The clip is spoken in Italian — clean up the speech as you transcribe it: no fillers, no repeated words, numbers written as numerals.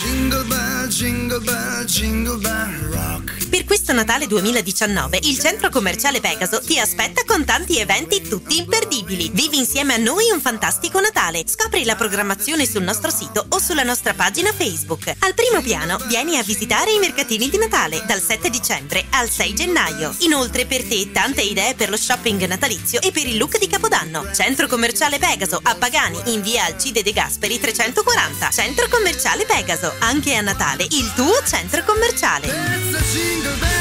jingle bell, jingle bell rock. Per questo Natale 2019 il Centro Commerciale Pegaso ti aspetta con tanti eventi tutti imperdibili. Vivi insieme a noi un fantastico Natale. Scopri la programmazione sul nostro sito o sulla nostra pagina Facebook. Al primo piano vieni a visitare i mercatini di Natale dal 7 dicembre al 6 gennaio. Inoltre per te tante idee per lo shopping natalizio e per il look di Capodanno. Centro Commerciale Pegaso a Pagani in via Alcide De Gasperi 340. Centro Commerciale Pegaso, anche a Natale il tuo centro commerciale. It's a jingle bell.